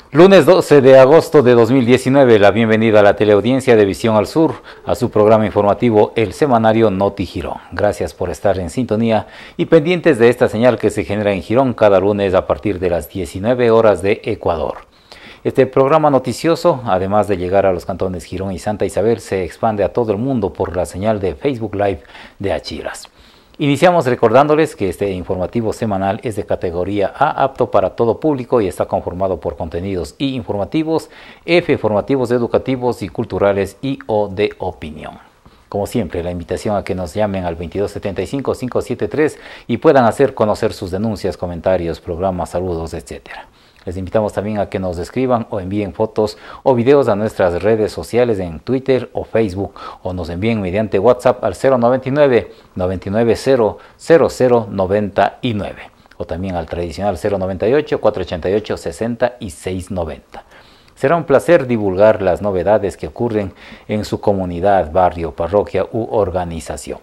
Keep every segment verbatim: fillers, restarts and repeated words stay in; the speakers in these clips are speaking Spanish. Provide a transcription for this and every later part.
Lunes doce de agosto de dos mil diecinueve, la bienvenida a la teleaudiencia de Visión al Sur, a su programa informativo El Semanario Noti Girón. Gracias por estar en sintonía y pendientes de esta señal que se genera en Girón cada lunes a partir de las diecinueve horas de Ecuador. Este programa noticioso, además de llegar a los cantones Girón y Santa Isabel, se expande a todo el mundo por la señal de Facebook Live de Achiras. Iniciamos recordándoles que este informativo semanal es de categoría A, apto para todo público, y está conformado por contenidos I informativos, F formativos, educativos y culturales, y O de opinión. Como siempre, la invitación a que nos llamen al veintidós setenta y cinco, quinientos setenta y tres y puedan hacer conocer sus denuncias, comentarios, programas, saludos, etcétera. Les invitamos también a que nos escriban o envíen fotos o videos a nuestras redes sociales en Twitter o Facebook, o nos envíen mediante WhatsApp al cero noventa y nueve, noventa y nueve cero, cero cero noventa y nueve, o también al tradicional cero noventa y ocho, cuatrocientos ochenta y ocho, sesenta y seis noventa. Será un placer divulgar las novedades que ocurren en su comunidad, barrio, parroquia u organización.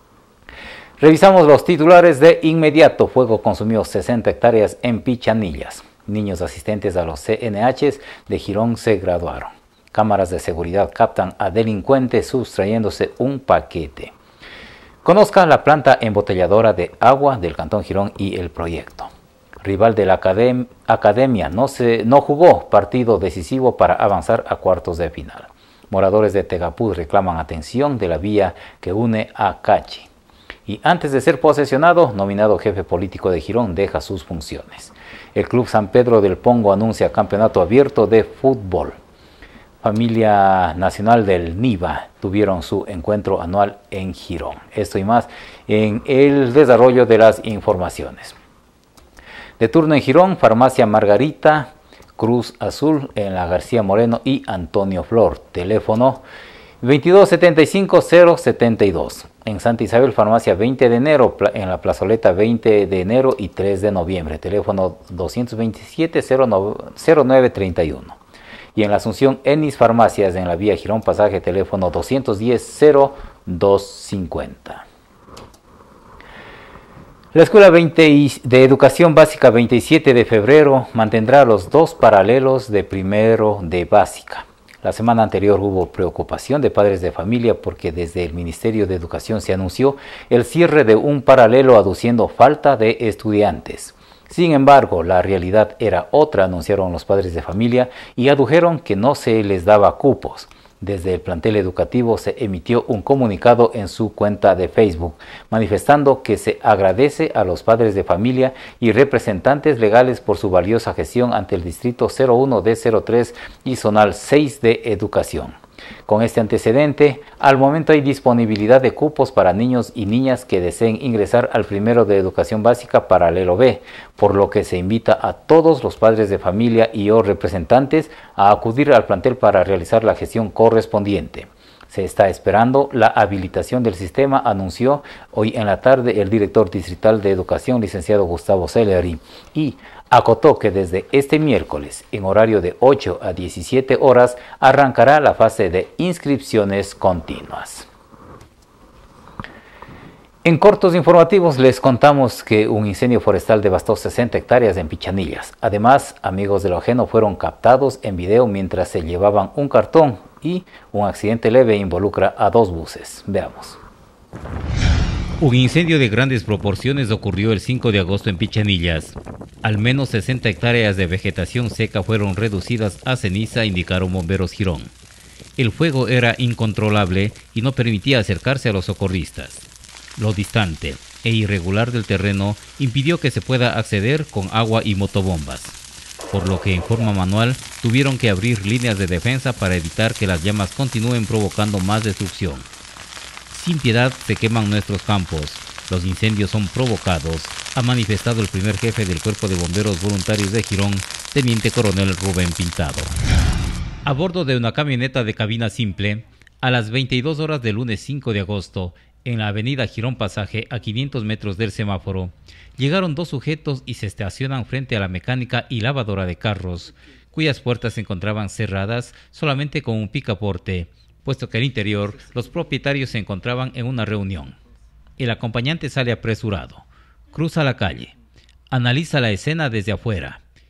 Revisamos los titulares de inmediato. Fuego consumió sesenta hectáreas en Pichanillas. Niños asistentes a los C N Hs de Girón se graduaron. Cámaras de seguridad captan a delincuentes sustrayéndose un paquete. Conozca la planta embotelladora de agua del Cantón Girón y el proyecto. Rival de la academ academia no, se, no jugó partido decisivo para avanzar a cuartos de final. Moradores de Tegapú reclaman atención de la vía que une a Cachi. Y antes de ser posesionado, nominado jefe político de Girón deja sus funciones. El Club San Pedro del Pongo anuncia campeonato abierto de fútbol. Familia Nacional del Niva tuvieron su encuentro anual en Girón. Esto y más en el desarrollo de las informaciones. De turno en Girón, Farmacia Margarita, Cruz Azul en la García Moreno y Antonio Flor. Teléfono veintidós setenta y cinco, cero setenta y dos. En Santa Isabel, Farmacia veinte de enero, en la plazoleta veinte de enero y tres de noviembre. Teléfono doscientos veintisiete, cero nueve treinta y uno. Y en la Asunción, Enis Farmacias en la vía Girón Pasaje, teléfono doscientos diez, cero dos cincuenta. La Escuela veinte de Educación Básica veintisiete de febrero mantendrá los dos paralelos de primero de básica. La semana anterior hubo preocupación de padres de familia porque desde el Ministerio de Educación se anunció el cierre de un paralelo aduciendo falta de estudiantes. Sin embargo, la realidad era otra, anunciaron los padres de familia, y adujeron que no se les daba cupos. Desde el plantel educativo se emitió un comunicado en su cuenta de Facebook, manifestando que se agradece a los padres de familia y representantes legales por su valiosa gestión ante el Distrito cero uno D cero tres y Zonal seis de Educación. Con este antecedente, al momento hay disponibilidad de cupos para niños y niñas que deseen ingresar al primero de Educación Básica Paralelo B, por lo que se invita a todos los padres de familia y o representantes a acudir al plantel para realizar la gestión correspondiente. Se está esperando la habilitación del sistema, anunció hoy en la tarde el director distrital de Educación, licenciado Gustavo Celeri, y acotó que desde este miércoles, en horario de ocho a diecisiete horas, arrancará la fase de inscripciones continuas. En cortos informativos les contamos que un incendio forestal devastó sesenta hectáreas en Pichanillas. Además, amigos de lo ajeno fueron captados en video mientras se llevaban un cartón, y un accidente leve involucra a dos buses. Veamos. Un incendio de grandes proporciones ocurrió el cinco de agosto en Pichanillas. Al menos sesenta hectáreas de vegetación seca fueron reducidas a ceniza, indicaron bomberos Girón. El fuego era incontrolable y no permitía acercarse a los socorristas. Lo distante e irregular del terreno impidió que se pueda acceder con agua y motobombas, por lo que en forma manual tuvieron que abrir líneas de defensa para evitar que las llamas continúen provocando más destrucción. Sin piedad se queman nuestros campos. Los incendios son provocados, ha manifestado el primer jefe del Cuerpo de Bomberos Voluntarios de Girón, Teniente Coronel Rubén Pintado. A bordo de una camioneta de cabina simple, a las veintidós horas del lunes cinco de agosto, en la avenida Girón Pasaje, a quinientos metros del semáforo, llegaron dos sujetos y se estacionan frente a la mecánica y lavadora de carros, cuyas puertas se encontraban cerradas solamente con un picaporte, puesto que al interior los propietarios se encontraban en una reunión. El acompañante sale apresurado, cruza la calle, analiza la escena desde afuera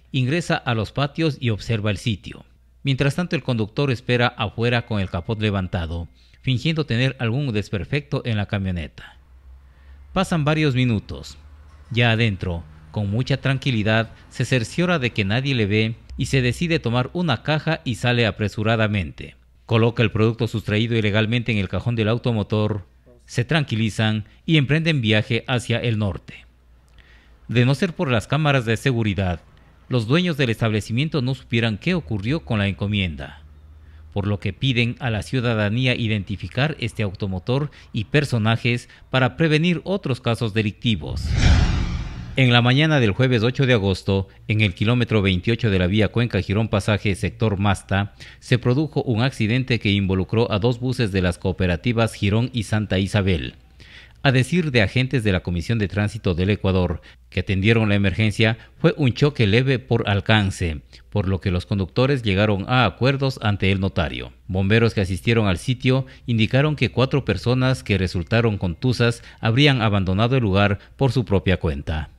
Ingresa a los patios y observa el sitio. Mientras tanto, el conductor espera afuera con el capot levantado, fingiendo tener algún desperfecto en la camioneta. Pasan varios minutos. Ya adentro, con mucha tranquilidad, se cerciora de que nadie le ve y se decide tomar una caja y sale apresuradamente. Coloca el producto sustraído ilegalmente en el cajón del automotor, se tranquilizan y emprenden viaje hacia el norte. De no ser por las cámaras de seguridad, los dueños del establecimiento no supieran qué ocurrió con la encomienda, por lo que piden a la ciudadanía identificar este automotor y personajes para prevenir otros casos delictivos. En la mañana del jueves ocho de agosto, en el kilómetro veintiocho de la vía Cuenca-Girón Pasaje, sector Masta, se produjo un accidente que involucró a dos buses de las cooperativas Girón y Santa Isabel. A decir de agentes de la Comisión de Tránsito del Ecuador, que atendieron la emergencia, fue un choque leve por alcance, por lo que los conductores llegaron a acuerdos ante el notario. Bomberos que asistieron al sitio indicaron que cuatro personas que resultaron contusas habrían abandonado el lugar por su propia cuenta.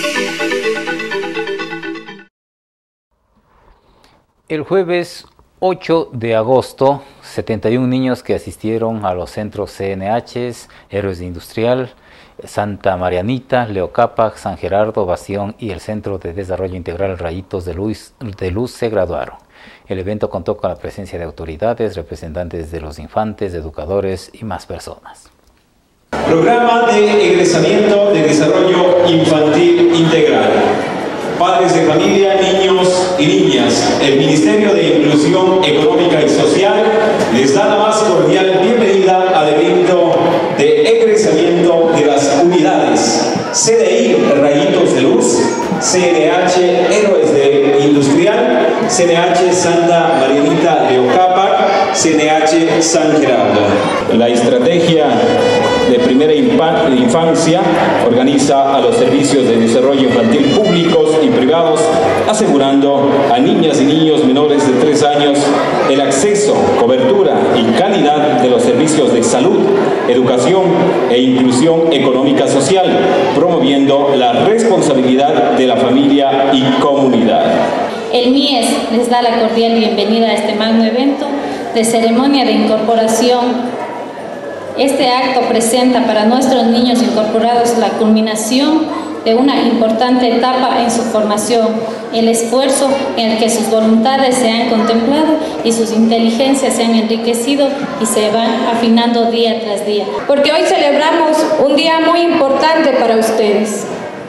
El jueves ocho de agosto, setenta y un niños que asistieron a los centros C N Hs, Héroes Industrial, Santa Marianita, Leocapac, San Gerardo, Bastión y el Centro de Desarrollo Integral Rayitos de Luz, de Luz se graduaron. El evento contó con la presencia de autoridades, representantes de los infantes, educadores y más personas. Programa de egresamiento de desarrollo infantil integral. Padres de familia, niños y niñas, el Ministerio de Inclusión Económica y Social les da la más cordial bienvenida al evento de egresamiento de las unidades C D I Rayitos de Luz, C N H Héroes de Industrial, C N H Santa Marianita Leocapac, C N H San Gerardo. La estrategia de primera infancia organiza a los servicios de desarrollo infantil públicos y privados, asegurando a niñas y niños menores de tres años el acceso, cobertura y calidad de los servicios de salud, educación e inclusión económica social, promoviendo la responsabilidad de la familia y comunidad. El M I E S les da la cordial bienvenida a este magno evento de ceremonia de incorporación. Este acto presenta para nuestros niños incorporados la culminación de una importante etapa en su formación, el esfuerzo en el que sus voluntades se han contemplado y sus inteligencias se han enriquecido y se van afinando día tras día. Porque hoy celebramos un día muy importante para ustedes.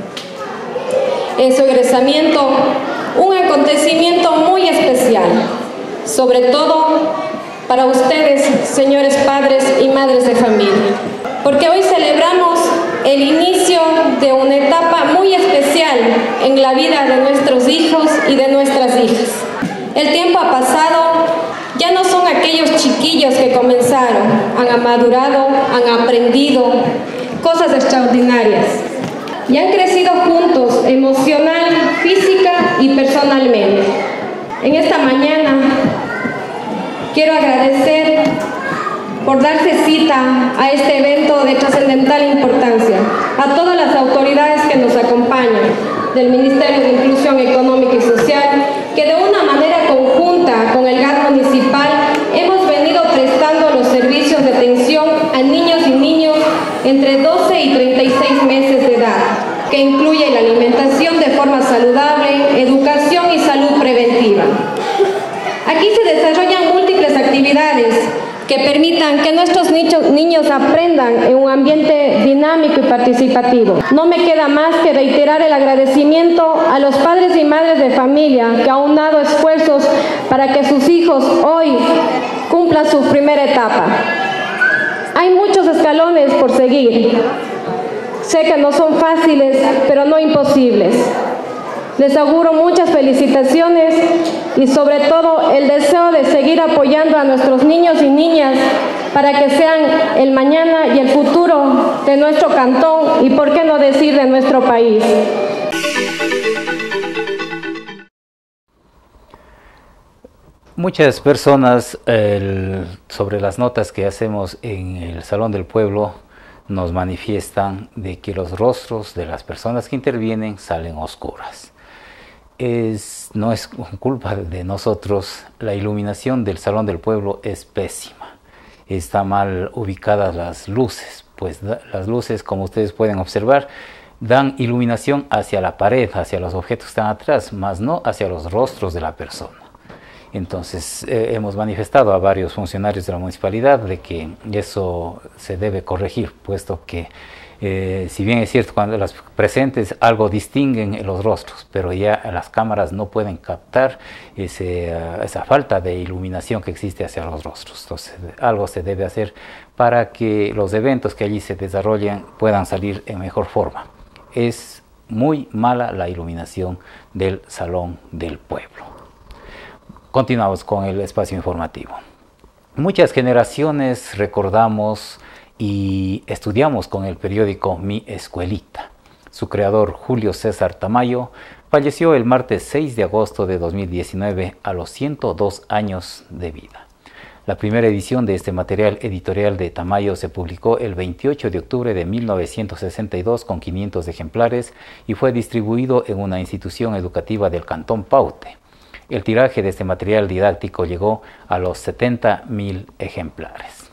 En su egresamiento, un acontecimiento muy especial, sobre todo para ustedes, señores padres y madres de familia, porque hoy celebramos el inicio de una etapa muy especial en la vida de nuestros hijos y de nuestras hijas. El tiempo ha pasado, ya no son aquellos chiquillos que comenzaron, han madurado, han aprendido cosas extraordinarias y han crecido juntos emocional, física y personalmente. En esta mañana quiero agradecer por darse cita a este evento de trascendental importancia, a todas las autoridades que nos acompañan, del Ministerio de Inclusión Económica y Social, que de una manera conjunta con el G A T municipal hemos venido prestando los servicios de atención a niños y niños entre doce y treinta y seis meses de edad, que incluye la alimentación de forma saludable, educación y salud preventiva. Aquí se desarrollan múltiples actividades que permitan que nuestros niños, niños aprendan en un ambiente dinámico y participativo. No me queda más que reiterar el agradecimiento a los padres y madres de familia que han dado esfuerzos para que sus hijos hoy cumplan su primera etapa. Hay muchos escalones por seguir. Sé que no son fáciles, pero no imposibles. Les auguro muchas felicitaciones y sobre todo el deseo de seguir apoyando a nuestros niños y niñas para que sean el mañana y el futuro de nuestro cantón y por qué no decir de nuestro país. Muchas personas el, sobre las notas que hacemos en el Salón del Pueblo nos manifiestan de que los rostros de las personas que intervienen salen oscuras. es, no es culpa de nosotros. La iluminación del Salón del Pueblo es pésima. Están mal ubicadas las luces, pues las luces, como ustedes pueden observar, dan iluminación hacia la pared, hacia los objetos que están atrás, más no hacia los rostros de la persona. Entonces eh, hemos manifestado a varios funcionarios de la municipalidad de que eso se debe corregir, puesto que eh, si bien es cierto cuando las presentes algo distinguen los rostros, pero ya las cámaras no pueden captar ese, uh, esa falta de iluminación que existe hacia los rostros. Entonces algo se debe hacer para que los eventos que allí se desarrollen puedan salir en mejor forma. Es muy mala la iluminación del Salón del Pueblo. Continuamos con el espacio informativo. Muchas generaciones recordamos y estudiamos con el periódico Mi Escuelita. Su creador, Julio César Tamayo, falleció el martes seis de agosto de dos mil diecinueve a los ciento dos años de vida. La primera edición de este material editorial de Tamayo se publicó el veintiocho de octubre de mil novecientos sesenta y dos con quinientos ejemplares y fue distribuido en una institución educativa del Cantón Paute. El tiraje de este material didáctico llegó a los setenta mil ejemplares.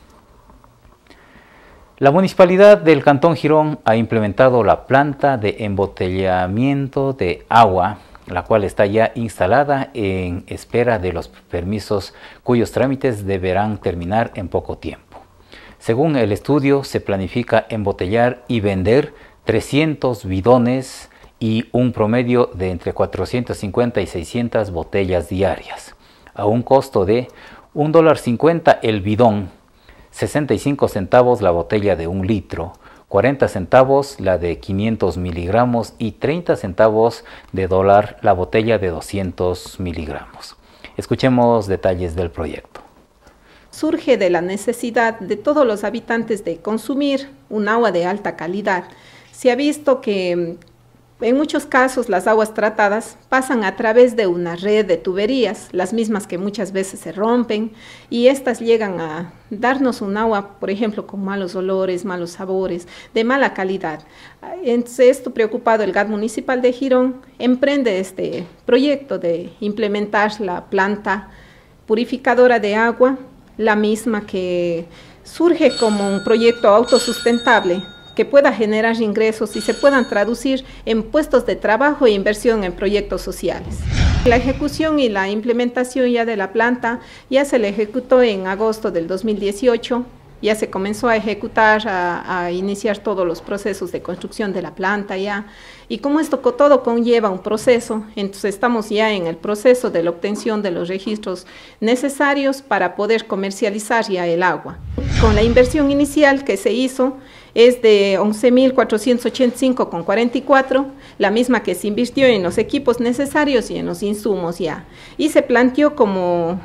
La Municipalidad del Cantón Girón ha implementado la planta de embotellamiento de agua, la cual está ya instalada en espera de los permisos cuyos trámites deberán terminar en poco tiempo. Según el estudio, se planifica embotellar y vender trescientos bidones y un promedio de entre cuatrocientas cincuenta y seiscientas botellas diarias, a un costo de un dólar cincuenta el bidón, sesenta y cinco centavos la botella de un litro, cuarenta centavos la de quinientos miligramos y treinta centavos de dólar la botella de doscientos miligramos. Escuchemos detalles del proyecto. Surge de la necesidad de todos los habitantes de consumir un agua de alta calidad. Se ha visto que en muchos casos las aguas tratadas pasan a través de una red de tuberías, las mismas que muchas veces se rompen, y estas llegan a darnos un agua, por ejemplo, con malos olores, malos sabores, de mala calidad. Entonces, esto preocupado, el G A T municipal de Girón emprende este proyecto de implementar la planta purificadora de agua, la misma que surge como un proyecto autosustentable, que pueda generar ingresos y se puedan traducir en puestos de trabajo e inversión en proyectos sociales. La ejecución y la implementación ya de la planta ya se le ejecutó en agosto del dos mil dieciocho, ya se comenzó a ejecutar, a, a iniciar todos los procesos de construcción de la planta ya, y como esto todo conlleva un proceso, entonces estamos ya en el proceso de la obtención de los registros necesarios para poder comercializar ya el agua. Con la inversión inicial que se hizo, es de once mil cuatrocientos ochenta y cinco con cuarenta y cuatro, la misma que se invirtió en los equipos necesarios y en los insumos ya. Y se planteó como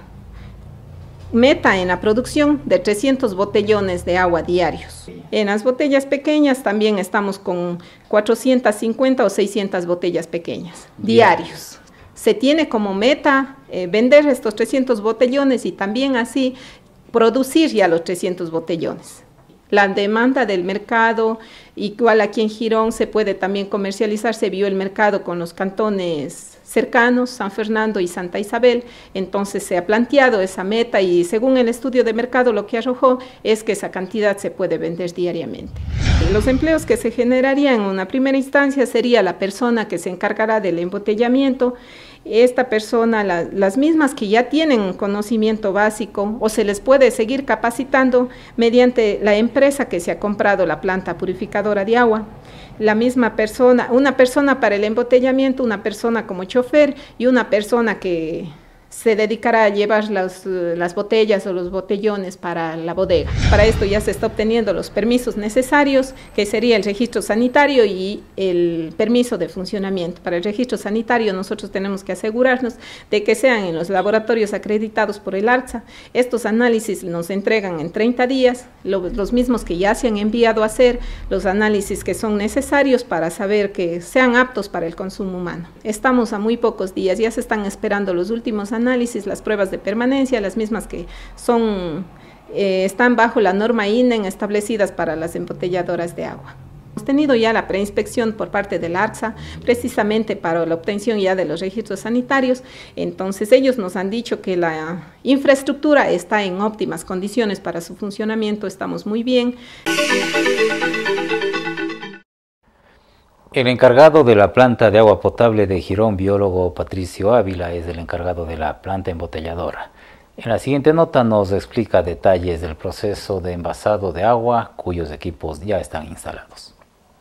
meta en la producción de trescientos botellones de agua diarios. En las botellas pequeñas también estamos con cuatrocientas cincuenta o seiscientas botellas pequeñas diarios. Se tiene como meta eh, vender estos trescientos botellones y también así producir ya los trescientos botellones. La demanda del mercado, igual aquí en Girón se puede también comercializar, se vio el mercado con los cantones cercanos, San Fernando y Santa Isabel, entonces se ha planteado esa meta y según el estudio de mercado lo que arrojó es que esa cantidad se puede vender diariamente. Los empleos que se generarían en una primera instancia sería la persona que se encargará del embotellamiento. Esta persona, la, las mismas que ya tienen un conocimiento básico o se les puede seguir capacitando mediante la empresa que se ha comprado la planta purificadora de agua. La misma persona, una persona para el embotellamiento, una persona como chofer y una persona que se dedicará a llevar las, las botellas o los botellones para la bodega. Para esto ya se está obteniendo los permisos necesarios, que sería el registro sanitario y el permiso de funcionamiento. Para el registro sanitario nosotros tenemos que asegurarnos de que sean en los laboratorios acreditados por el ARTSA. Estos análisis nos entregan en treinta días, lo, los mismos que ya se han enviado a hacer, los análisis que son necesarios para saber que sean aptos para el consumo humano. Estamos a muy pocos días, ya se están esperando los últimos análisis. análisis, las pruebas de permanencia, las mismas que son, eh, están bajo la norma I N E establecidas para las embotelladoras de agua. Hemos tenido ya la preinspección por parte del ARCSA, precisamente para la obtención ya de los registros sanitarios. Entonces ellos nos han dicho que la infraestructura está en óptimas condiciones para su funcionamiento, estamos muy bien. El encargado de la planta de agua potable de Girón, biólogo Patricio Ávila, es el encargado de la planta embotelladora. En la siguiente nota nos explica detalles del proceso de envasado de agua, cuyos equipos ya están instalados.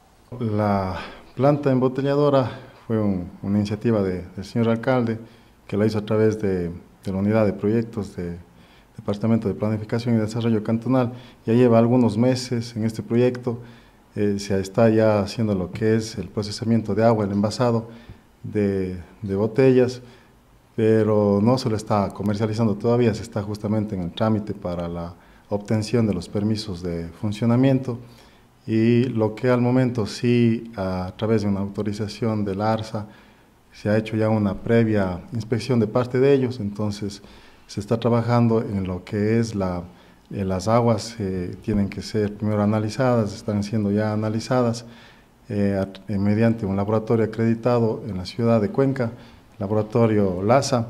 La planta embotelladora fue un, una iniciativa de, del señor alcalde, que la hizo a través de, de la unidad de proyectos del Departamento de Planificación y Desarrollo Cantonal. Ya lleva algunos meses en este proyecto, eh, se está ya haciendo lo que es el procesamiento de agua, el envasado de, de botellas, pero no se lo está comercializando todavía, se está justamente en el trámite para la obtención de los permisos de funcionamiento. Y lo que al momento sí, a través de una autorización del ARCSA, se ha hecho ya una previa inspección de parte de ellos, entonces se está trabajando en lo que es la, eh, las aguas, eh, tienen que ser primero analizadas, están siendo ya analizadas eh, a, eh, mediante un laboratorio acreditado en la ciudad de Cuenca, laboratorio LASA,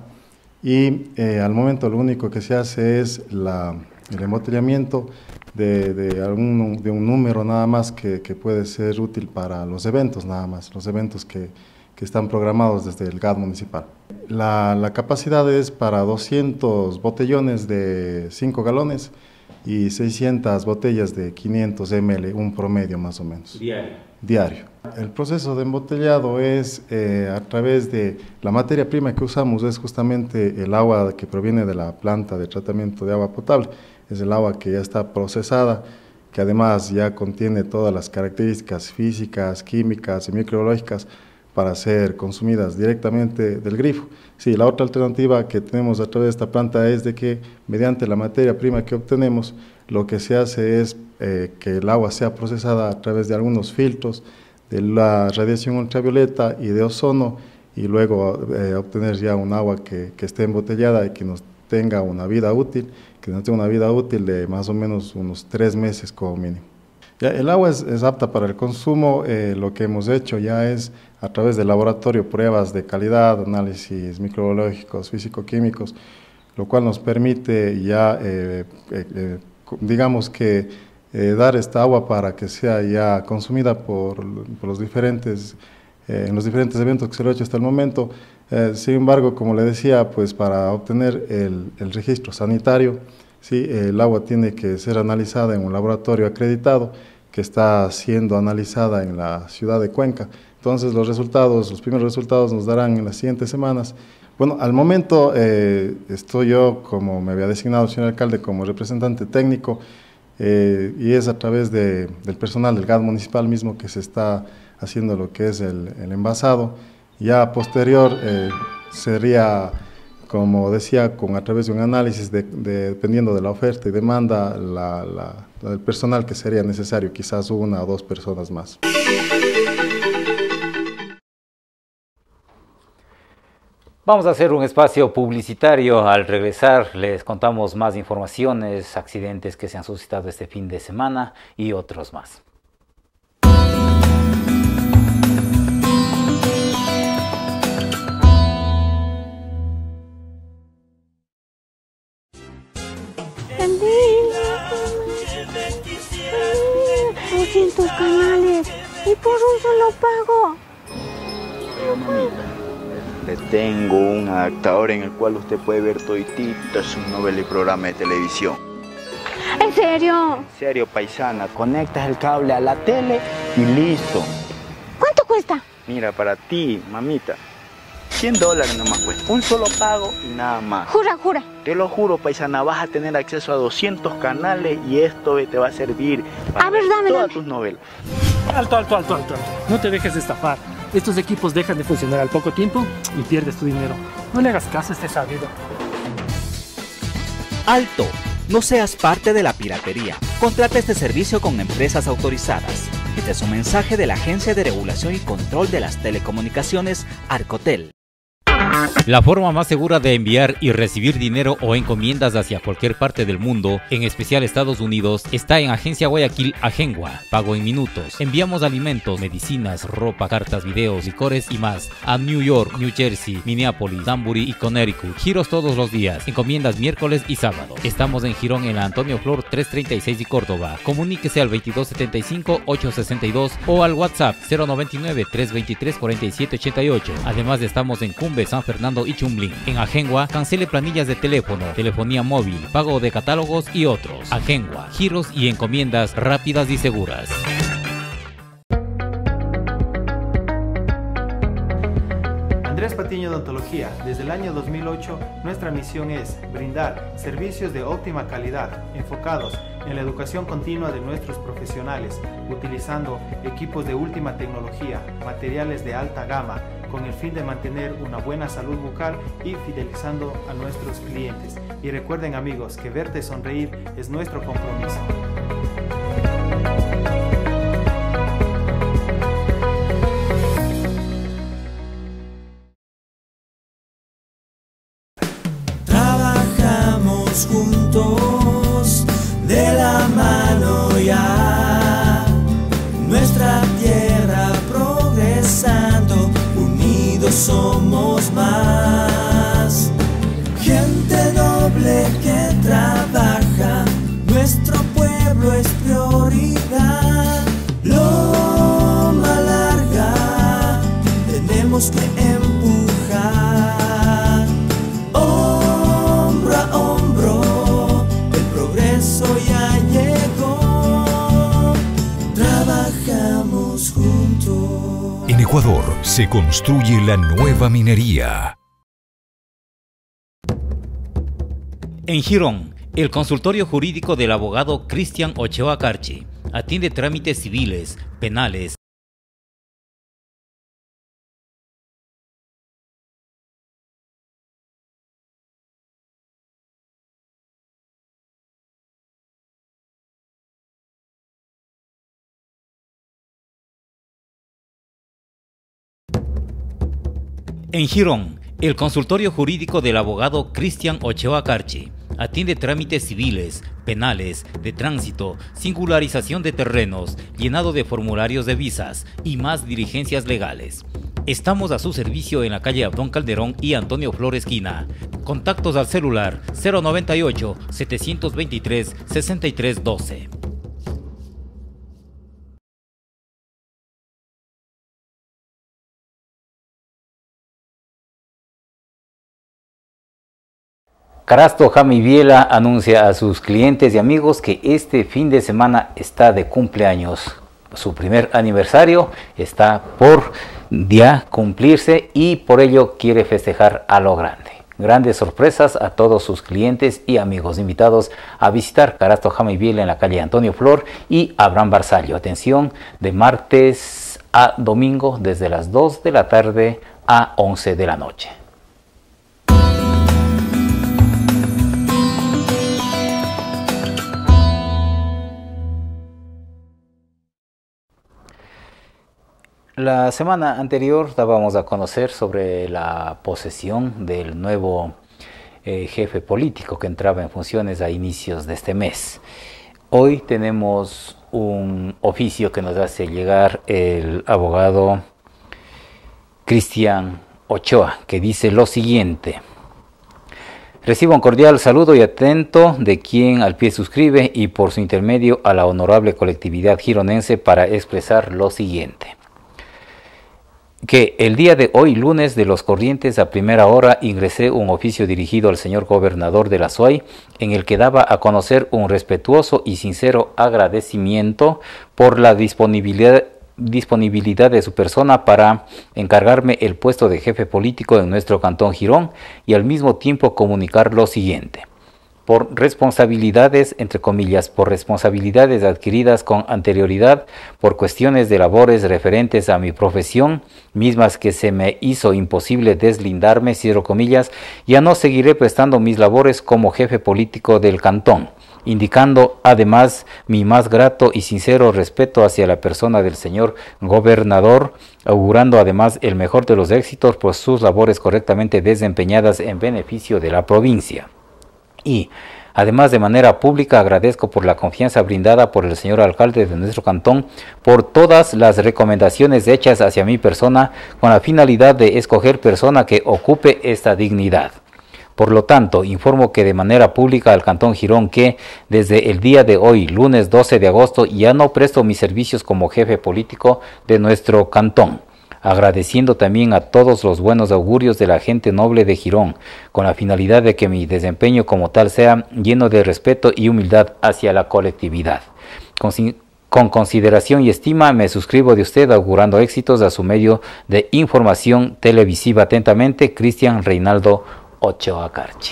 y eh, al momento lo único que se hace es la, el embotellamiento De, de, algún, de un número nada más que, que puede ser útil para los eventos nada más, los eventos que, que están programados desde el G A D municipal. La, la capacidad es para doscientos botellones de cinco galones y seiscientas botellas de quinientos mililitros, un promedio más o menos. Diario. Diario. El proceso de embotellado es eh, a través de la materia prima que usamos, es justamente el agua que proviene de la planta de tratamiento de agua potable. Es el agua que ya está procesada, que además ya contiene todas las características físicas, químicas y microbiológicas para ser consumidas directamente del grifo. Sí, la otra alternativa que tenemos a través de esta planta es de que mediante la materia prima que obtenemos, lo que se hace es eh, que el agua sea procesada a través de algunos filtros de la radiación ultravioleta y de ozono, y luego eh, obtener ya un agua que, que esté embotellada y que nos tenga una vida útil, que nos tenga una vida útil de más o menos unos tres meses como mínimo. Ya, el agua es, es apta para el consumo, eh, lo que hemos hecho ya es a través del laboratorio pruebas de calidad, análisis microbiológicos, físico-químicos, lo cual nos permite ya, eh, eh, eh, digamos que, eh, dar esta agua para que sea ya consumida por, por los diferentes, eh, en los diferentes eventos que se lo ha hecho hasta el momento. Eh, sin embargo, como le decía, pues para obtener el, el registro sanitario, ¿sí? El agua tiene que ser analizada en un laboratorio acreditado que está siendo analizada en la ciudad de Cuenca. Entonces los resultados, los primeros resultados nos darán en las siguientes semanas. Bueno, al momento eh, estoy yo, como me había designado el señor alcalde, como representante técnico, eh, y es a través de, del personal del G A D municipal mismo que se está haciendo lo que es el, el envasado. Ya posterior eh, sería, como decía, con a través de un análisis de, de, dependiendo de la oferta y demanda, la, la, el personal que sería necesario, quizás una o dos personas más. Vamos a hacer un espacio publicitario. Al regresar les contamos más informaciones, accidentes que se han suscitado este fin de semana y otros más. doscientos canales y por un solo pago. Pero mamita, le tengo un adaptador en el cual usted puede ver toditita sus novelas y programas de televisión. ¿En serio? En serio, paisana, conectas el cable a la tele y listo. ¿Cuánto cuesta? Mira, para ti, mamita, cien dólares nomás cuesta. Un solo pago y nada más. Jura, jura. Te lo juro, paisana, vas a tener acceso a doscientos canales y esto te va a servir para a ver, ver dame, todas dame. tus novelas. Alto, alto, alto, alto, alto. No te dejes estafar. Estos equipos dejan de funcionar al poco tiempo y pierdes tu dinero. No le hagas caso a este sabido. Alto. No seas parte de la piratería. Contrata este servicio con empresas autorizadas. Este es un mensaje de la Agencia de Regulación y Control de las Telecomunicaciones, Arcotel. La forma más segura de enviar y recibir dinero o encomiendas hacia cualquier parte del mundo, en especial Estados Unidos, está en Agencia Guayaquil Agengua. Pago en minutos. Enviamos alimentos, medicinas, ropa, cartas, videos, licores y más a New York, New Jersey, Minneapolis, Danbury y Connecticut. Giros todos los días. Encomiendas miércoles y sábado. Estamos en Girón en la Antonio Flor trescientos treinta y seis y Córdoba. Comuníquese al veintidós setenta y cinco, ochocientos sesenta y dos o al WhatsApp cero noventa y nueve, trescientos veintitrés, cuarenta y siete ochenta y ocho. Además estamos en Cumbe, San Fernando y Chumblín. En Agengua, cancele planillas de teléfono, telefonía móvil, pago de catálogos y otros. Agengua, giros y encomiendas rápidas y seguras. Andrés Patiño Odontología. Desde el año dos mil ocho, nuestra misión es brindar servicios de óptima calidad, enfocados en la educación continua de nuestros profesionales, utilizando equipos de última tecnología, materiales de alta gama, con el fin de mantener una buena salud bucal y fidelizando a nuestros clientes. Y recuerden, amigos, que verte sonreír es nuestro compromiso. Trabajamos juntos de la mano ya, nuestra tierra progresando, unidos somos más. Gente noble que trabaja, nuestro pueblo es prioridad. Loma larga, tenemos que empujar, hombro a hombro, el progreso ya llegó, trabajamos juntos. En Ecuador se construye la nueva minería. En Girón, el consultorio jurídico del abogado Cristian Ochoa Carchi atiende trámites civiles, penales, En Girón, el consultorio jurídico del abogado Cristian Ochoa Carchi atiende trámites civiles, penales, de tránsito, singularización de terrenos, llenado de formularios de visas y más diligencias legales. Estamos a su servicio en la calle Abdón Calderón y Antonio Flor esquina. Contactos al celular cero noventa y ocho, setecientos veintitrés, sesenta y tres doce. Carasto Jami Viela anuncia a sus clientes y amigos que este fin de semana está de cumpleaños. Su primer aniversario está por ya cumplirse y por ello quiere festejar a lo grande. Grandes sorpresas a todos sus clientes y amigos invitados a visitar Carasto Jami Viela en la calle Antonio Flor y Abraham Barzallo. Atención, de martes a domingo desde las dos de la tarde a once de la noche. La semana anterior dábamos a conocer sobre la posesión del nuevo eh, jefe político que entraba en funciones a inicios de este mes. Hoy tenemos un oficio que nos hace llegar el abogado Cristian Ochoa, que dice lo siguiente. Recibo un cordial saludo y atento de quien al pie suscribe y por su intermedio a la honorable colectividad gironense para expresar lo siguiente. Que el día de hoy, lunes de los corrientes, a primera hora ingresé un oficio dirigido al señor gobernador de la S U A Y, en el que daba a conocer un respetuoso y sincero agradecimiento por la disponibilidad, disponibilidad de su persona para encargarme el puesto de jefe político en nuestro cantón Girón y al mismo tiempo comunicar lo siguiente. Por responsabilidades, entre comillas, por responsabilidades adquiridas con anterioridad, por cuestiones de labores referentes a mi profesión, mismas que se me hizo imposible deslindarme, cierro comillas, ya no seguiré prestando mis labores como jefe político del cantón, indicando además mi más grato y sincero respeto hacia la persona del señor gobernador, augurando además el mejor de los éxitos por sus labores correctamente desempeñadas en beneficio de la provincia. Y además, de manera pública, agradezco por la confianza brindada por el señor alcalde de nuestro cantón, por todas las recomendaciones hechas hacia mi persona, con la finalidad de escoger persona que ocupe esta dignidad. Por lo tanto, informo que de manera pública al Cantón Girón que desde el día de hoy, lunes doce de agosto, ya no presto mis servicios como jefe político de nuestro cantón, agradeciendo también a todos los buenos augurios de la gente noble de Girón, con la finalidad de que mi desempeño como tal sea lleno de respeto y humildad hacia la colectividad. Con, con consideración y estima me suscribo de usted, augurando éxitos a su medio de información televisiva. Atentamente, Cristian Reinaldo Ochoa Carchi.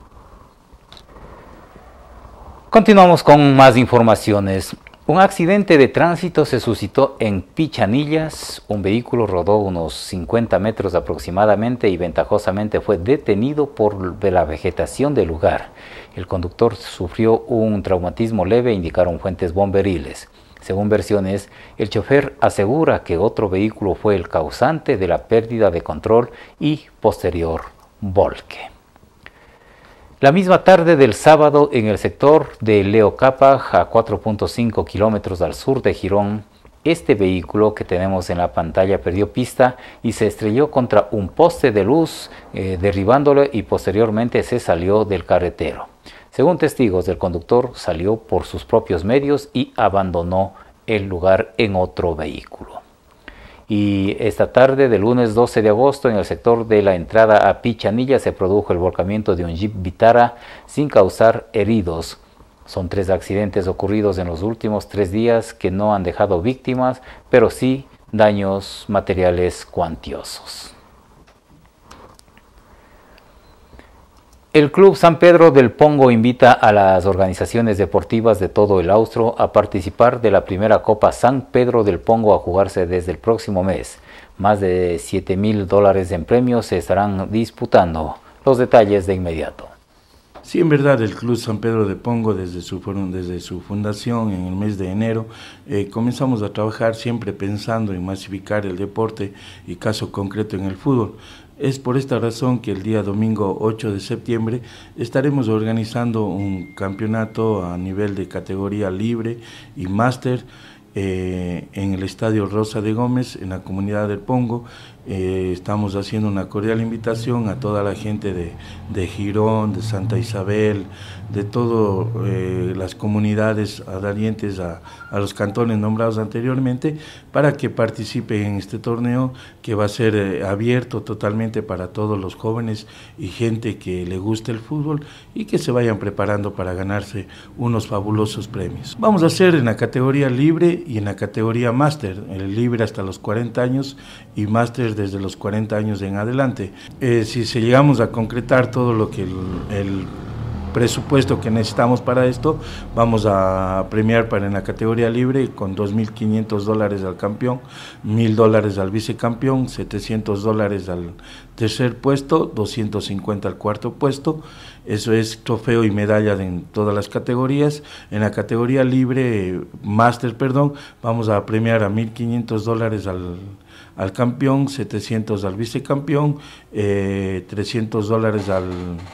Continuamos con más informaciones. Un accidente de tránsito se suscitó en Pichanillas. Un vehículo rodó unos cincuenta metros aproximadamente y ventajosamente fue detenido por la vegetación del lugar. El conductor sufrió un traumatismo leve, indicaron fuentes bomberiles. Según versiones, el chofer asegura que otro vehículo fue el causante de la pérdida de control y posterior volque. La misma tarde del sábado, en el sector de Leocapa, a cuatro punto cinco kilómetros al sur de Girón, este vehículo que tenemos en la pantalla perdió pista y se estrelló contra un poste de luz, eh, derribándolo, y posteriormente se salió del carretero. Según testigos, el conductor salió por sus propios medios y abandonó el lugar en otro vehículo. Y esta tarde del lunes doce de agosto, en el sector de la entrada a Pichanilla, se produjo el volcamiento de un Jeep Vitara sin causar heridos. Son tres accidentes ocurridos en los últimos tres días que no han dejado víctimas, pero sí daños materiales cuantiosos. El Club San Pedro del Pongo invita a las organizaciones deportivas de todo el Austro a participar de la primera Copa San Pedro del Pongo, a jugarse desde el próximo mes. Más de siete mil dólares en premios se estarán disputando. Los detalles de inmediato. Sí, en verdad, el Club San Pedro de Pongo, desde su, desde su fundación en el mes de enero, eh, comenzamos a trabajar siempre pensando en masificar el deporte y caso concreto en el fútbol. Es por esta razón que el día domingo ocho de septiembre estaremos organizando un campeonato a nivel de categoría libre y máster eh, en el Estadio Rosa de Gómez, en la comunidad del Pongo. Eh, estamos haciendo una cordial invitación a toda la gente de, de Girón, de Santa Isabel, de todas eh, las comunidades adherientes a, a los cantones nombrados anteriormente, para que participen en este torneo que va a ser eh, abierto totalmente para todos los jóvenes y gente que le guste el fútbol y que se vayan preparando para ganarse unos fabulosos premios. Vamos a hacer en la categoría libre y en la categoría máster, el libre hasta los cuarenta años y máster desde los cuarenta años en adelante. Eh, si se llegamos a concretar todo lo que el, el presupuesto que necesitamos para esto, vamos a premiar para en la categoría libre con dos mil quinientos dólares al campeón, mil dólares al vicecampeón, setecientos dólares al tercer puesto, doscientos cincuenta al cuarto puesto. Eso es trofeo y medalla de, en todas las categorías. En la categoría libre, máster, perdón, vamos a premiar a mil quinientos dólares al al campeón, setecientos al vicecampeón, eh, trescientos dólares al,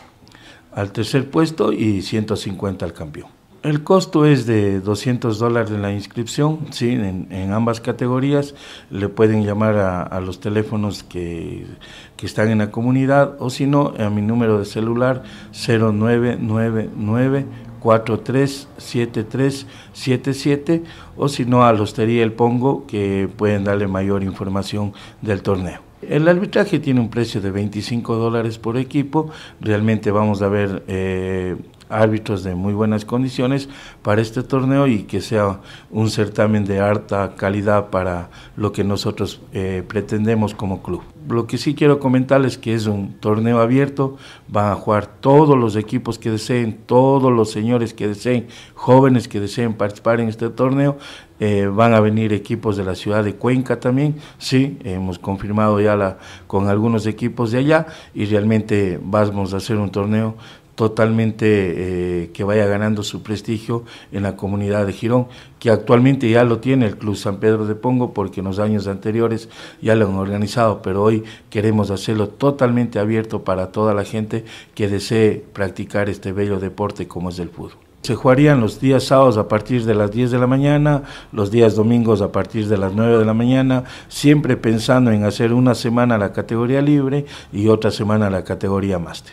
al tercer puesto y ciento cincuenta al campeón. El costo es de doscientos dólares en la inscripción, sí, en, en ambas categorías. Le pueden llamar a, a los teléfonos que, que están en la comunidad, o si no, a mi número de celular cero nueve nueve nueve cuatro tres siete tres siete siete, o si no a la Hostería El Pongo, que pueden darle mayor información del torneo. El arbitraje tiene un precio de veinticinco dólares por equipo. Realmente vamos a ver eh, árbitros de muy buenas condiciones para este torneo y que sea un certamen de alta calidad para lo que nosotros eh, pretendemos como club. Lo que sí quiero comentarles es que es un torneo abierto, van a jugar todos los equipos que deseen, todos los señores que deseen, jóvenes que deseen participar en este torneo. Eh, van a venir equipos de la ciudad de Cuenca también, sí, hemos confirmado ya la, con algunos equipos de allá, y realmente vamos a hacer un torneo totalmente eh, que vaya ganando su prestigio en la comunidad de Girón, que actualmente ya lo tiene el Club San Pedro de Pongo, porque en los años anteriores ya lo han organizado, pero hoy queremos hacerlo totalmente abierto para toda la gente que desee practicar este bello deporte como es el fútbol. Se jugarían los días sábados a partir de las diez de la mañana, los días domingos a partir de las nueve de la mañana, siempre pensando en hacer una semana la categoría libre y otra semana la categoría máster.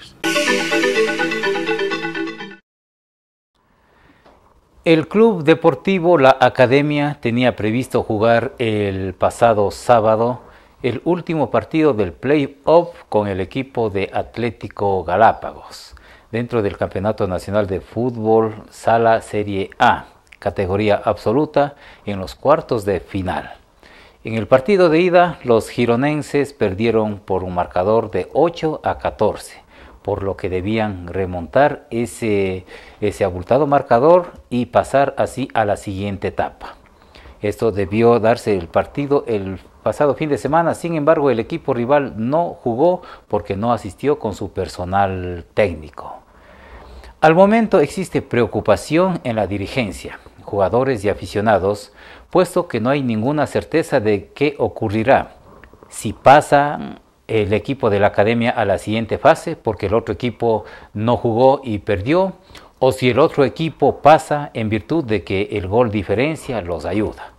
El Club Deportivo La Academia tenía previsto jugar el pasado sábado el último partido del play-off con el equipo de Atlético Galápagos, dentro del Campeonato Nacional de Fútbol Sala Serie A, categoría absoluta, en los cuartos de final. En el partido de ida, los gironenses perdieron por un marcador de ocho a catorce, por lo que debían remontar ese, ese abultado marcador y pasar así a la siguiente etapa. Esto debió darse el partido el pasado fin de semana, sin embargo el equipo rival no jugó porque no asistió con su personal técnico. Al momento existe preocupación en la dirigencia, jugadores y aficionados, puesto que no hay ninguna certeza de qué ocurrirá, si pasa el equipo de la Academia a la siguiente fase porque el otro equipo no jugó y perdió, o si el otro equipo pasa en virtud de que el gol diferencia los ayuda.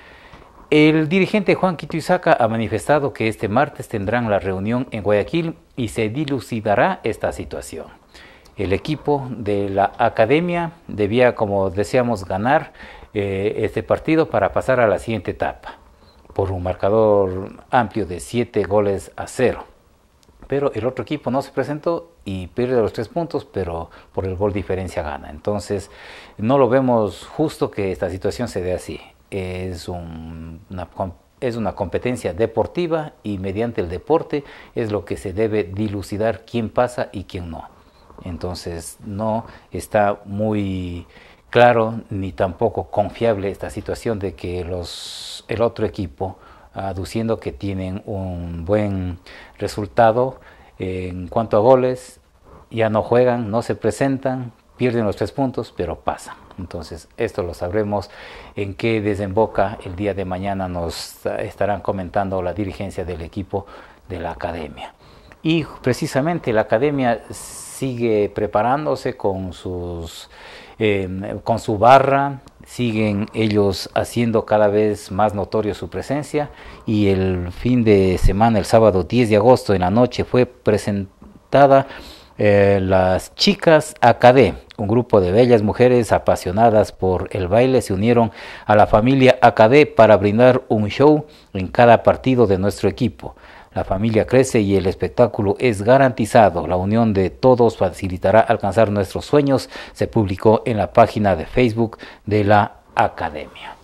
El dirigente Juan Quito-Isaca ha manifestado que este martes tendrán la reunión en Guayaquil y se dilucidará esta situación. El equipo de la Academia debía, como decíamos, ganar eh, este partido para pasar a la siguiente etapa, por un marcador amplio de siete goles a cero. Pero el otro equipo no se presentó y pierde los tres puntos, pero por el gol diferencia gana. Entonces, no lo vemos justo que esta situación se dé así. Es, un, una, es una competencia deportiva y mediante el deporte es lo que se debe dilucidar quién pasa y quién no. Entonces, no está muy claro ni tampoco confiable esta situación de que los, el otro equipo, aduciendo que tienen un buen resultado eh, en cuanto a goles, ya no juegan, no se presentan, pierden los tres puntos, pero pasan. Entonces, esto lo sabremos en qué desemboca el día de mañana, nos estarán comentando la dirigencia del equipo de la Academia. Y precisamente la Academia sigue preparándose con sus eh, con su barra, siguen ellos haciendo cada vez más notorio su presencia, y el fin de semana, el sábado diez de agosto en la noche, fue presentada eh, las Chicas A K D, un grupo de bellas mujeres apasionadas por el baile se unieron a la familia A K D para brindar un show en cada partido de nuestro equipo. La familia crece y el espectáculo es garantizado. La unión de todos facilitará alcanzar nuestros sueños, se publicó en la página de Facebook de la Academia.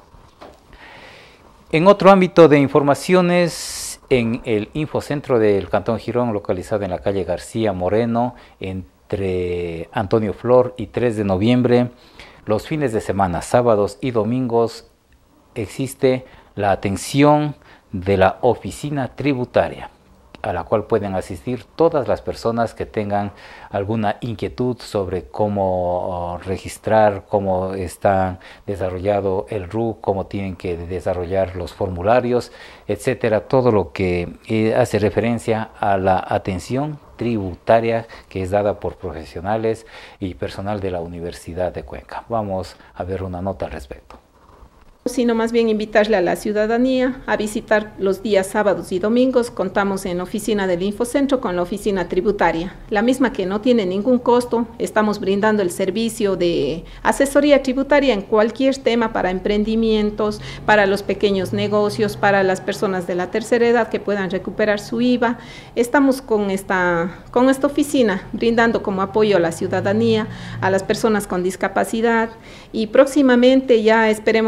En otro ámbito de informaciones, en el Infocentro del Cantón Girón, localizado en la calle García Moreno, entre Antonio Flor y tres de noviembre, los fines de semana, sábados y domingos, existe la atención de la oficina tributaria, a la cual pueden asistir todas las personas que tengan alguna inquietud sobre cómo uh, registrar, cómo está desarrollado el R U, cómo tienen que desarrollar los formularios, etcétera, todo lo que eh, hace referencia a la atención tributaria que es dada por profesionales y personal de la Universidad de Cuenca. Vamos a ver una nota al respecto. Sino más bien invitarle a la ciudadanía a visitar los días sábados y domingos. Contamos en la oficina del Infocentro con la oficina tributaria, la misma que no tiene ningún costo. Estamos brindando el servicio de asesoría tributaria en cualquier tema para emprendimientos, para los pequeños negocios, para las personas de la tercera edad que puedan recuperar su I V A. Estamos con esta, con esta oficina brindando como apoyo a la ciudadanía, a las personas con discapacidad, y próximamente ya esperemos que para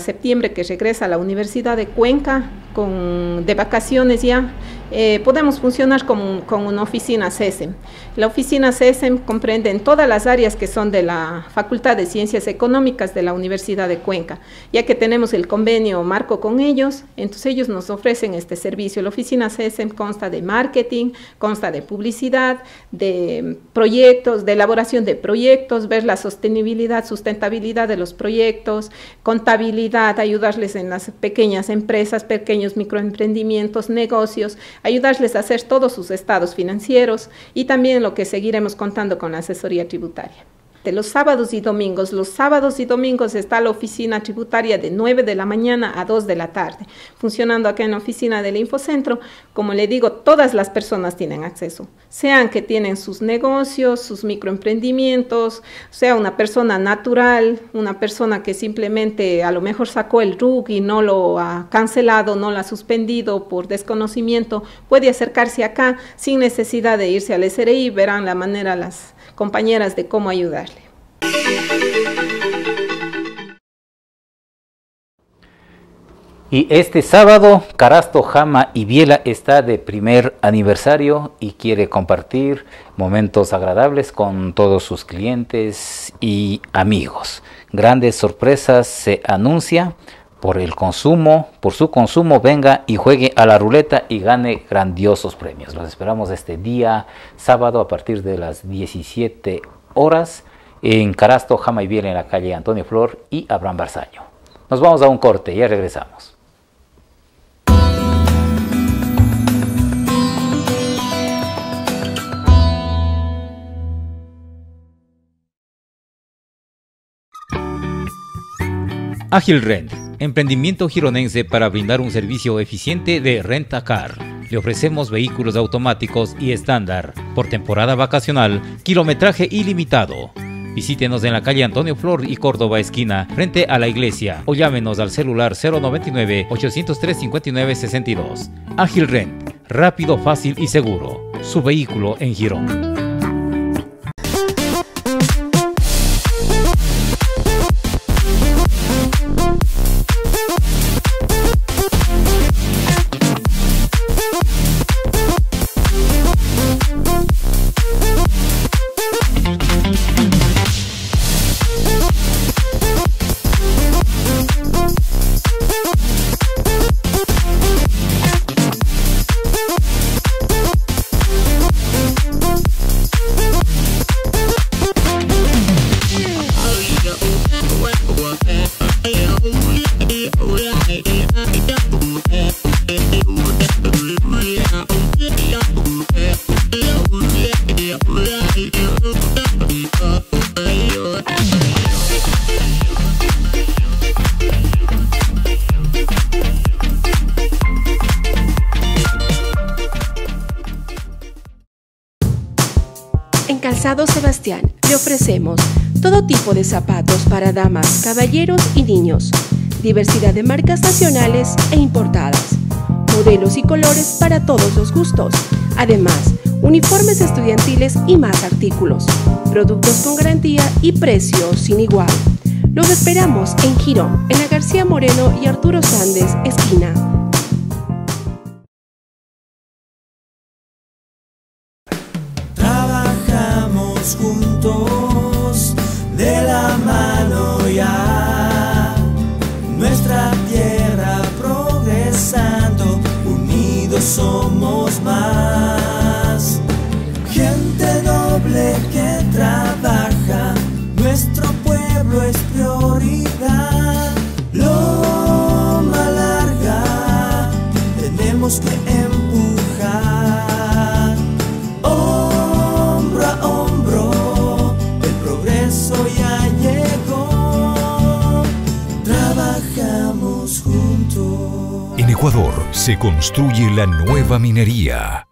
septiembre, que regresa a la Universidad de Cuenca con, de vacaciones ya, eh, podemos funcionar con, con una oficina C E S E M. La oficina C E S E M comprende en todas las áreas que son de la Facultad de Ciencias Económicas de la Universidad de Cuenca, ya que tenemos el convenio marco con ellos, entonces ellos nos ofrecen este servicio. La oficina C E S E M consta de marketing, consta de publicidad, de proyectos, de elaboración de proyectos, ver la sostenibilidad, sustentabilidad de los proyectos, contabilidad, ayudarles en las pequeñas empresas, pequeños microemprendimientos, negocios, ayudarles a hacer todos sus estados financieros y también lo que seguiremos contando con la asesoría tributaria. De los sábados y domingos, los sábados y domingos está la oficina tributaria de nueve de la mañana a dos de la tarde, funcionando acá en la oficina del Infocentro. Como le digo, todas las personas tienen acceso, sean que tienen sus negocios, sus microemprendimientos, sea una persona natural, una persona que simplemente a lo mejor sacó el R U C y no lo ha cancelado, no lo ha suspendido por desconocimiento, puede acercarse acá sin necesidad de irse al S R I, verán la manera las compañeras de cómo ayudarle. Y este sábado, Carasto, Jama y Biela está de primer aniversario y quiere compartir momentos agradables con todos sus clientes y amigos. Grandes sorpresas se anuncia por el consumo, por su consumo, venga y juegue a la ruleta y gane grandiosos premios. Los esperamos este día sábado a partir de las diecisiete horas en Carasto, Jama y Biela, en la calle Antonio Flor y Abraham Barzaño. Nos vamos a un corte, ya regresamos. Ágil Rent, emprendimiento gironense para brindar un servicio eficiente de rent-a-car. Le ofrecemos vehículos automáticos y estándar, por temporada vacacional, kilometraje ilimitado. Visítenos en la calle Antonio Flor y Córdoba esquina, frente a la iglesia, o llámenos al celular cero noventa y nueve, ochocientos tres, cincuenta y nueve, sesenta y dos. Ágil Rent, rápido, fácil y seguro. Su vehículo en Girón. Calzado Sebastián le ofrecemos todo tipo de zapatos para damas, caballeros y niños, diversidad de marcas nacionales e importadas, modelos y colores para todos los gustos, además uniformes estudiantiles y más artículos, productos con garantía y precios sin igual. Los esperamos en Girón, en la García Moreno y Arturo Sández, esquina. Juntos de la mano ya, nuestra tierra progresando, unidos somos más. Gente noble que trabaja, nuestro pueblo es prioridad. Loma larga, tenemos que empujar. Hombro a hombro, el progreso ya llegó. Trabajamos juntos. En Ecuador se construye la nueva minería.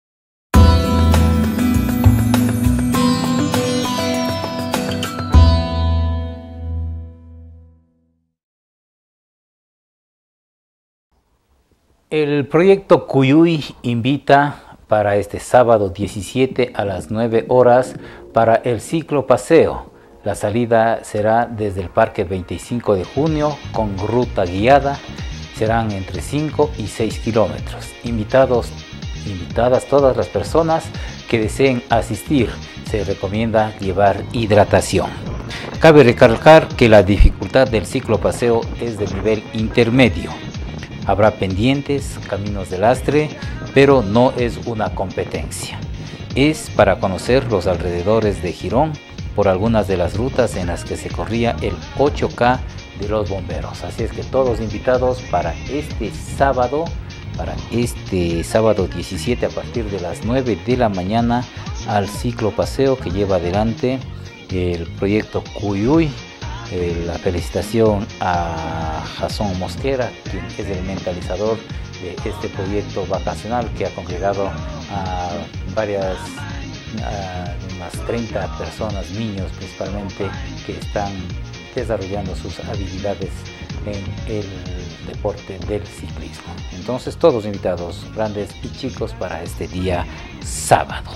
El proyecto Cuyuy invita para este sábado diecisiete a las nueve horas para el ciclo paseo. La salida será desde el Parque veinticinco de junio con ruta guiada. Serán entre cinco y seis kilómetros. Invitados, invitadas todas las personas que deseen asistir. Se recomienda llevar hidratación. Cabe recalcar que la dificultad del ciclopaseo es de nivel intermedio. Habrá pendientes, caminos de lastre, pero no es una competencia. Es para conocer los alrededores de Girón por algunas de las rutas en las que se corría el ocho K de los bomberos. Así es que todos invitados para este sábado, para este sábado diecisiete a partir de las nueve de la mañana al ciclopaseo que lleva adelante el proyecto Cuyuy. Eh, la felicitación a Jason Mosquera, quien es el mentalizador de este proyecto vacacional que ha congregado a varias a unas treinta personas, niños principalmente, que están desarrollando sus habilidades en el deporte del ciclismo. Entonces todos invitados, grandes y chicos, para este día sábado.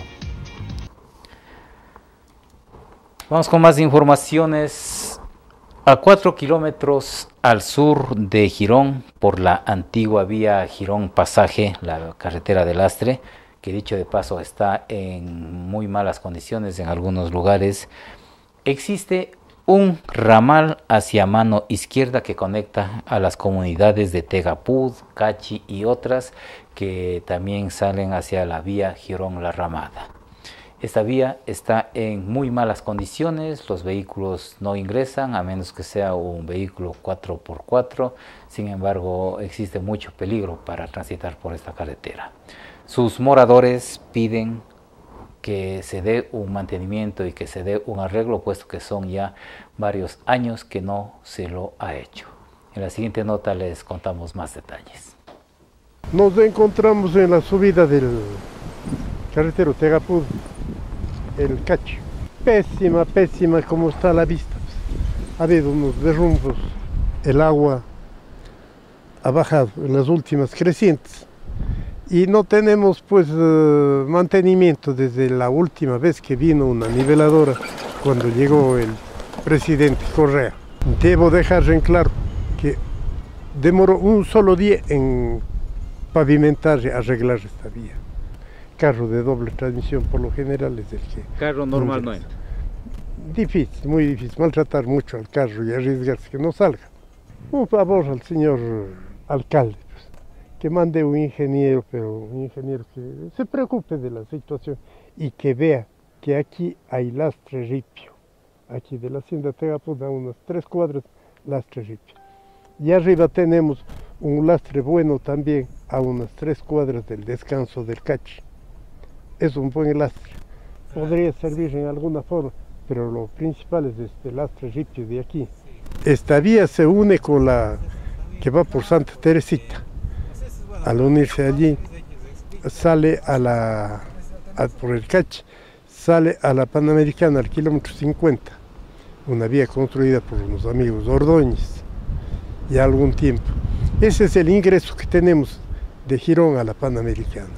Vamos con más informaciones. A cuatro kilómetros al sur de Girón, por la antigua vía Girón Pasaje, la carretera de lastre, que dicho de paso está en muy malas condiciones en algunos lugares, existe un ramal hacia mano izquierda que conecta a las comunidades de Tegapud, Cachi y otras que también salen hacia la vía Girón La Ramada. Esta vía está en muy malas condiciones, los vehículos no ingresan a menos que sea un vehículo cuatro por cuatro, sin embargo existe mucho peligro para transitar por esta carretera. Sus moradores piden que se dé un mantenimiento y que se dé un arreglo, puesto que son ya varios años que no se lo ha hecho. En la siguiente nota les contamos más detalles. Nos encontramos en la subida del carretero Tegapud, el Cachi. Pésima, pésima como está la vista. Ha habido unos derrumbos, el agua ha bajado en las últimas crecientes. Y no tenemos pues uh, mantenimiento desde la última vez que vino una niveladora, cuando llegó el presidente Correa. Debo dejar en claro que demoró un solo día en pavimentar y arreglar esta vía. Carro de doble transmisión por lo general es el que... Carro normal no es. Difícil, muy difícil, maltratar mucho al carro y arriesgarse que no salga. Un favor al señor alcalde, que mande un ingeniero, pero un ingeniero que se preocupe de la situación y que vea que aquí hay lastre ripio. Aquí de la hacienda Tegapud a unas tres cuadras, lastre ripio. Y arriba tenemos un lastre bueno también a unas tres cuadras del descanso del Cachi. Es un buen lastre. Podría servir en alguna forma, pero lo principal es este lastre ripio de aquí. Esta vía se une con la que va por Santa Teresita. Al unirse allí, sale a la, a, por el Cachi, sale a la Panamericana al kilómetro cincuenta, una vía construida por unos amigos Ordóñez, ya algún tiempo. Ese es el ingreso que tenemos de Girón a la Panamericana.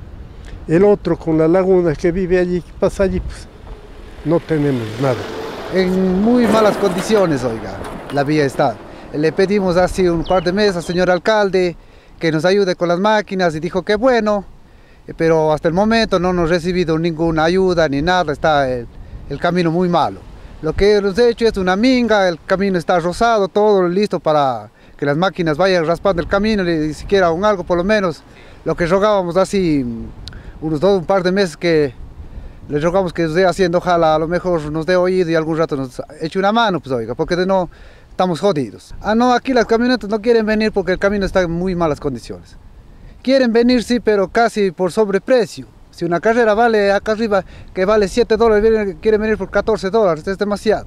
El otro con la laguna que vive allí, que pasa allí, pues no tenemos nada. En muy malas condiciones, oiga, la vía está. Le pedimos hace un par de meses al señor alcalde que nos ayude con las máquinas y dijo que bueno, pero hasta el momento no nos ha recibido ninguna ayuda ni nada, está el, el camino muy malo. Lo que hemos hecho es una minga, el camino está rozado, todo listo para que las máquinas vayan raspando el camino, ni siquiera un algo por lo menos. Lo que rogábamos así unos dos, un par de meses que les rogamos que nos esté haciendo, ojalá a lo mejor nos dé oído y algún rato nos eche una mano, pues oiga, porque de no estamos jodidos. Ah, no, aquí las camionetas no quieren venir porque el camino está en muy malas condiciones. Quieren venir, sí, pero casi por sobreprecio. Si una carrera vale acá arriba, que vale siete dólares, quieren venir por catorce dólares, es demasiado.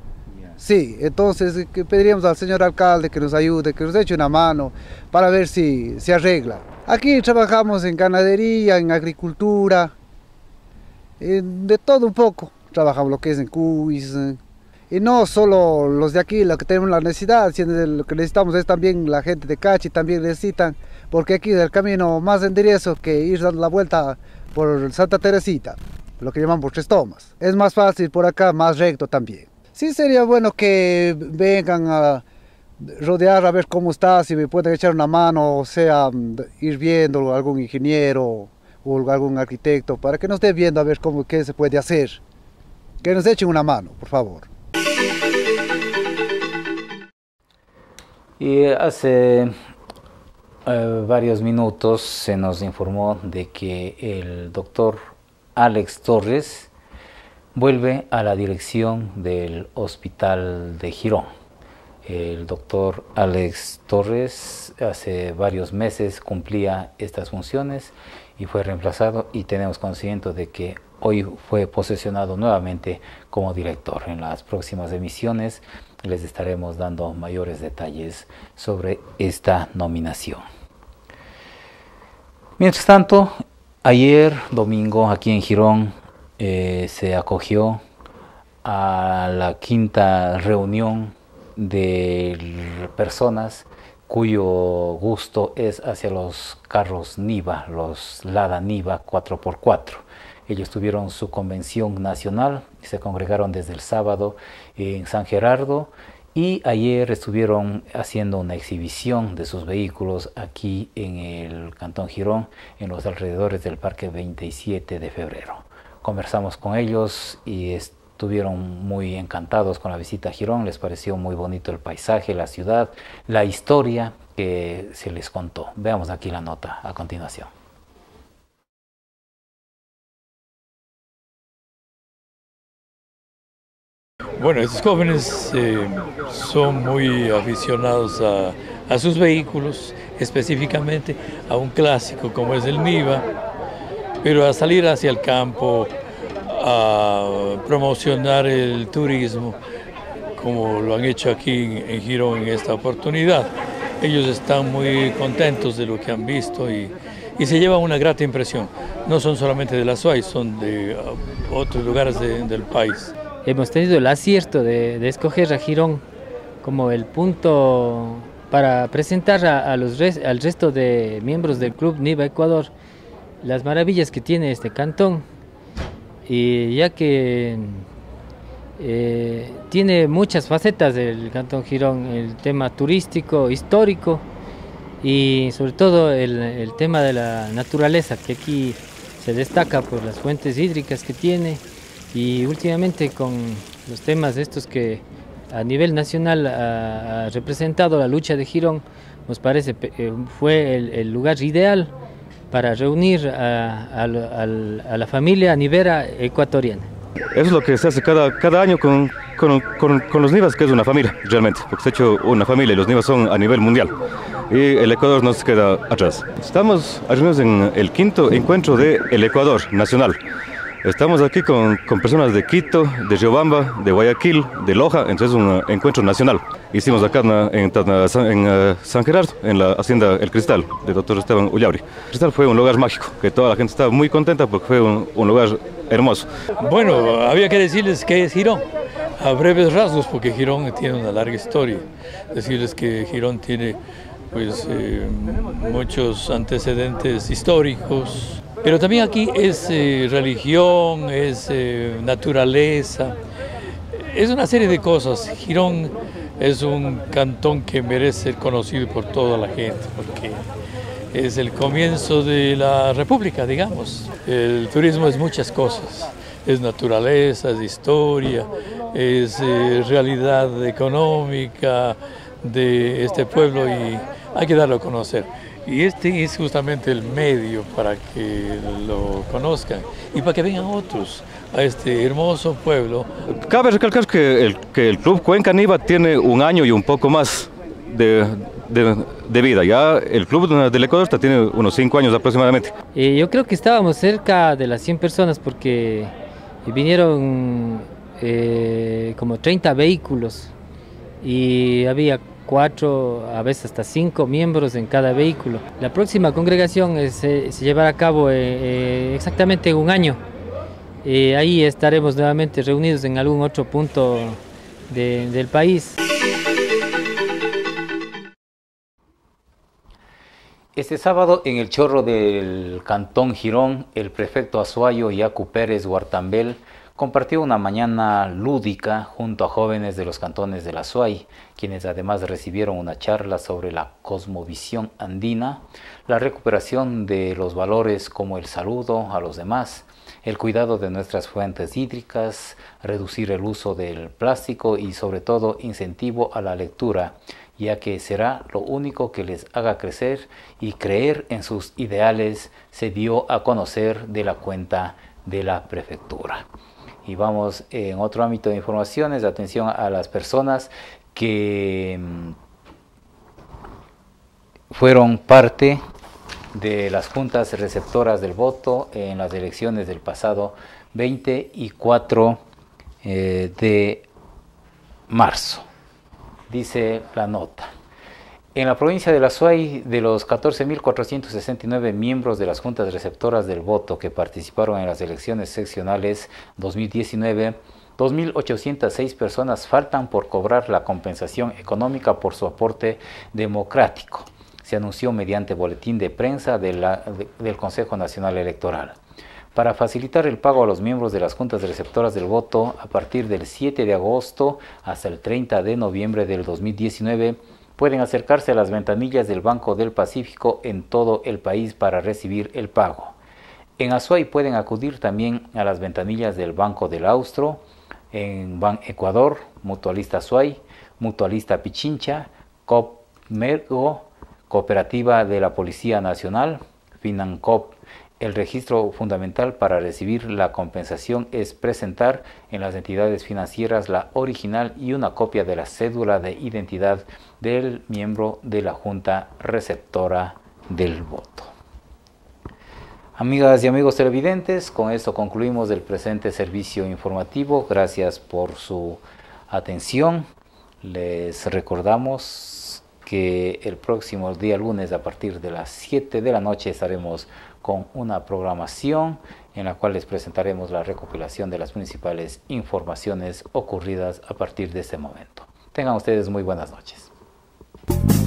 Sí, entonces que pediríamos al señor alcalde que nos ayude, que nos eche una mano para ver si se arregla. Aquí trabajamos en ganadería, en agricultura, en, de todo un poco. Trabajamos lo que es en cuis. Y no solo los de aquí, lo que tenemos la necesidad, sino lo que necesitamos es también la gente de Cachi, también necesitan, porque aquí es el camino más enderezo que ir dando la vuelta por Santa Teresita, lo que llaman por Tres Tomas. Es más fácil por acá, más recto también. Sí sería bueno que vengan a rodear a ver cómo está, si me pueden echar una mano, o sea, ir viendo algún ingeniero o algún arquitecto, para que nos esté viendo a ver cómo, qué se puede hacer. Que nos echen una mano, por favor. Y hace eh, varios minutos se nos informó de que el doctor Alex Torres vuelve a la dirección del Hospital de Girón. El doctor Alex Torres hace varios meses cumplía estas funciones y fue reemplazado, y tenemos conocimiento de que hoy fue posesionado nuevamente como director. En las próximas emisiones les estaremos dando mayores detalles sobre esta nominación. Mientras tanto, ayer domingo aquí en Girón eh, se acogió a la quinta reunión de personas cuyo gusto es hacia los carros Niva, los Lada Niva cuatro por cuatro. Ellos tuvieron su convención nacional, se congregaron desde el sábado en San Gerardo y ayer estuvieron haciendo una exhibición de sus vehículos aquí en el Cantón Girón, en los alrededores del Parque veintisiete de febrero. Conversamos con ellos y estuvieron muy encantados con la visita a Girón, les pareció muy bonito el paisaje, la ciudad, la historia que se les contó. Veamos aquí la nota a continuación. Bueno, estos jóvenes eh, son muy aficionados a, a sus vehículos, específicamente a un clásico como es el Niva, pero a salir hacia el campo, a promocionar el turismo, como lo han hecho aquí en, en Girón en esta oportunidad. Ellos están muy contentos de lo que han visto y, y se llevan una grata impresión. No son solamente de la S U A Y, son de uh, otros lugares de, del país. Hemos tenido el acierto de, de escoger a Girón como el punto para presentar a, a los res, al resto de miembros del Club Niva Ecuador las maravillas que tiene este cantón, y ya que eh, tiene muchas facetas del Cantón Girón, el tema turístico, histórico y sobre todo el, el tema de la naturaleza, que aquí se destaca por las fuentes hídricas que tiene. Y últimamente con los temas estos que a nivel nacional ha, ha representado la lucha de Girón, nos parece eh, fue el, el lugar ideal para reunir a, a, a, a la familia nivera ecuatoriana. Eso es lo que se hace cada, cada año con, con, con, con los Nivas, que es una familia realmente, porque se ha hecho una familia y los Nivas son a nivel mundial. Y el Ecuador no se queda atrás. Estamos reunidos en el quinto encuentro del Ecuador Nacional. Estamos aquí con, con personas de Quito, de Riobamba, de Guayaquil, de Loja, entonces es un encuentro nacional. Hicimos acá en, en, en uh, San Gerardo, en la hacienda El Cristal, del doctor Esteban Ullauri. El Cristal fue un lugar mágico, que toda la gente estaba muy contenta porque fue un, un lugar hermoso. Bueno, había que decirles qué es Girón, a breves rasgos, porque Girón tiene una larga historia. Decirles que Girón tiene pues, eh, muchos antecedentes históricos, pero también aquí es eh, religión, es eh, naturaleza, es una serie de cosas. Girón es un cantón que merece ser conocido por toda la gente, porque es el comienzo de la República, digamos. El turismo es muchas cosas, es naturaleza, es historia, es eh, realidad económica de este pueblo y hay que darlo a conocer. Y este es justamente el medio para que lo conozcan y para que vengan otros a este hermoso pueblo. Cabe recalcar que el, que el Club Cuenca Niva tiene un año y un poco más de, de, de vida. Ya el Club del Ecuador tiene unos cinco años aproximadamente. Eh, yo creo que estábamos cerca de las cien personas porque vinieron eh, como treinta vehículos y había cuatro, a veces hasta cinco miembros en cada vehículo. La próxima congregación eh, se, se llevará a cabo eh, eh, exactamente en un año. Eh, ahí estaremos nuevamente reunidos en algún otro punto de, del país. Este sábado en el Chorro del Cantón Girón, el prefecto azuayo Yacu Pérez Huartambel compartió una mañana lúdica junto a jóvenes de los cantones de la Azuay, quienes además recibieron una charla sobre la cosmovisión andina, la recuperación de los valores como el saludo a los demás, el cuidado de nuestras fuentes hídricas, reducir el uso del plástico y sobre todo incentivo a la lectura, ya que será lo único que les haga crecer y creer en sus ideales, se dio a conocer de la cuenta de la prefectura. Y vamos en otro ámbito de informaciones, atención a las personas que fueron parte de las juntas receptoras del voto en las elecciones del pasado veinticuatro eh, de marzo. Dice la nota. En la provincia de la Azuay, de los catorce mil cuatrocientos sesenta y nueve miembros de las juntas receptoras del voto que participaron en las elecciones seccionales dos mil diecinueve, dos mil ochocientas seis personas faltan por cobrar la compensación económica por su aporte democrático. Se anunció mediante boletín de prensa de la, de, del Consejo Nacional Electoral. Para facilitar el pago a los miembros de las juntas receptoras del voto, a partir del siete de agosto hasta el treinta de noviembre del dos mil diecinueve, pueden acercarse a las ventanillas del Banco del Pacífico en todo el país para recibir el pago. En Azuay pueden acudir también a las ventanillas del Banco del Austro, en Ban Ecuador, Mutualista Azuay, Mutualista Pichincha, Copmergo, Cooperativa de la Policía Nacional, Financop. El registro fundamental para recibir la compensación es presentar en las entidades financieras la original y una copia de la cédula de identidad del miembro de la Junta Receptora del Voto. Amigas y amigos televidentes, con esto concluimos el presente servicio informativo. Gracias por su atención. Les recordamos que el próximo día lunes a partir de las siete de la noche estaremos con una programación en la cual les presentaremos la recopilación de las principales informaciones ocurridas a partir de este momento. Tengan ustedes muy buenas noches.